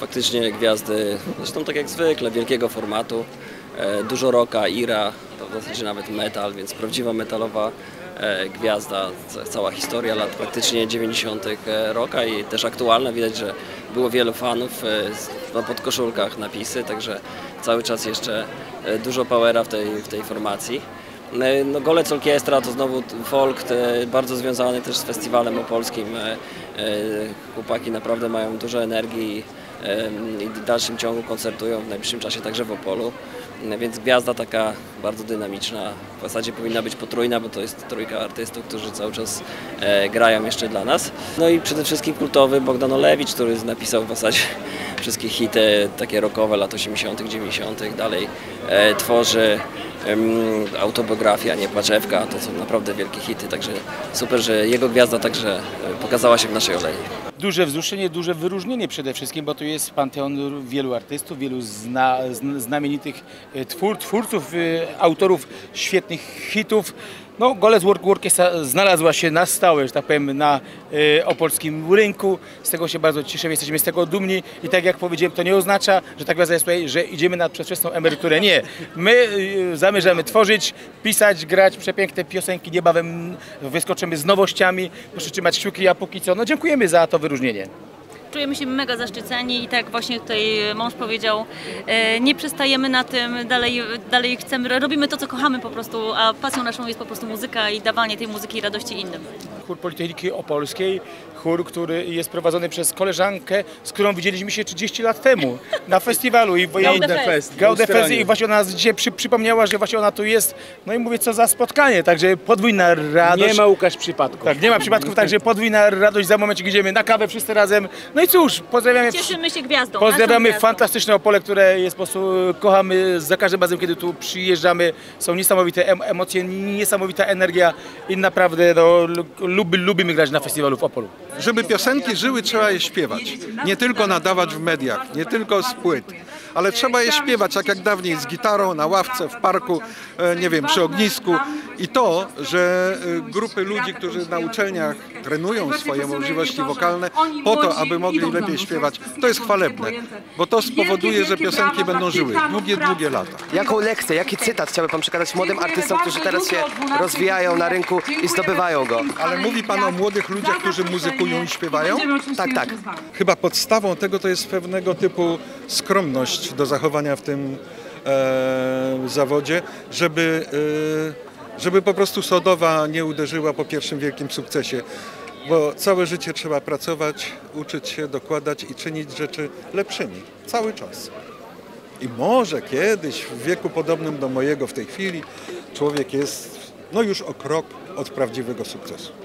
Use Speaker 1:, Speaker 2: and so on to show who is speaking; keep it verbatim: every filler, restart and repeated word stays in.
Speaker 1: faktycznie gwiazdy, zresztą tak jak zwykle, wielkiego formatu, dużo rocka, ira, w zasadzie nawet metal, więc prawdziwa metalowa gwiazda, cała historia lat praktycznie dziewięćdziesiątych rocka i też aktualna. Widać, że było wielu fanów, na podkoszulkach napisy, także cały czas jeszcze dużo powera w tej, w tej formacji. No, Golec Orkiestra to znowu folk, bardzo związany też z festiwalem opolskim. Chłopaki naprawdę mają dużo energii i w dalszym ciągu koncertują w najbliższym czasie także w Opolu. Więc gwiazda taka bardzo dynamiczna, w zasadzie powinna być potrójna, bo to jest trójka artystów, którzy cały czas grają jeszcze dla nas. No i przede wszystkim kultowy Bogdan Olewicz, który napisał w zasadzie wszystkie hity takie rockowe lat osiemdziesiątych, dziewięćdziesiątych. Dalej tworzy autobiografia, nie Płaczewka, to są naprawdę wielkie hity, także super, że jego gwiazda także pokazała się w naszej Olei.
Speaker 2: Duże wzruszenie, duże wyróżnienie przede wszystkim, bo tu jest panteon wielu artystów, wielu zna, znamienitych twór, twórców, autorów świetnych hitów. No, Golec Orkiestra znalazła się na stałe, że tak powiem, na y, opolskim rynku. Z tego się bardzo cieszymy, jesteśmy z tego dumni i tak jak powiedziałem, to nie oznacza, że ta gwiazda jest tutaj, że idziemy na przedwczesną emeryturę. Nie. My y, zamierzamy tworzyć, pisać, grać przepiękne piosenki. Niebawem wyskoczymy z nowościami. Proszę trzymać kciuki, a póki co, no dziękujemy za to wyróżnienie.
Speaker 3: Czujemy się mega zaszczyceni i tak właśnie tutaj mąż powiedział, e, nie przestajemy na tym, dalej, dalej chcemy, robimy to, co kochamy po prostu, a pasją naszą jest po prostu muzyka i dawanie tej muzyki i radości innym.
Speaker 2: Chór Politechniki Opolskiej, chór, który jest prowadzony przez koleżankę, z którą widzieliśmy się trzydzieści lat temu na festiwalu. I
Speaker 3: Gaudefest.
Speaker 2: Gaudefest i właśnie ona nas dzisiaj przy, przypomniała, że właśnie ona tu jest. No i mówię, co za spotkanie, także podwójna radość.
Speaker 4: Nie ma, Łukasz, przypadków.
Speaker 2: Tak, nie ma przypadków, także podwójna radość za moment, idziemy na kawę wszyscy razem. No i cóż, pozdrawiamy.
Speaker 3: Cieszymy się gwiazdą.
Speaker 2: Pozdrawiamy
Speaker 3: gwiazdą.
Speaker 2: fantastyczne Opole, które jest po prostu, kochamy za każdym razem, kiedy tu przyjeżdżamy. Są niesamowite emocje, niesamowita energia i naprawdę no, lubi, lubimy grać na festiwalu w Opolu.
Speaker 5: Żeby piosenki żyły, trzeba je śpiewać. Nie tylko nadawać w mediach, nie tylko z płyt, ale trzeba je śpiewać, tak jak dawniej, z gitarą, na ławce, w parku, nie wiem, przy ognisku. I to, że grupy ludzi, którzy na uczelniach trenują swoje możliwości wokalne po to, aby mogli lepiej śpiewać, to jest chwalebne, bo to spowoduje, że piosenki będą żyły długie, długie lata.
Speaker 6: Jaką lekcję, jaki cytat chciałby pan przekazać młodym artystom, którzy teraz się rozwijają na rynku i zdobywają go?
Speaker 5: Ale mówi pan o młodych ludziach, którzy muzykują i śpiewają?
Speaker 6: Tak, tak.
Speaker 5: Chyba podstawą tego to jest pewnego typu skromność do zachowania w tym e, zawodzie, żeby, e, żeby po prostu sodowa nie uderzyła po pierwszym wielkim sukcesie. Bo całe życie trzeba pracować, uczyć się, dokładać i czynić rzeczy lepszymi. Cały czas. I może kiedyś w wieku podobnym do mojego w tej chwili człowiek jest no już o krok od prawdziwego sukcesu.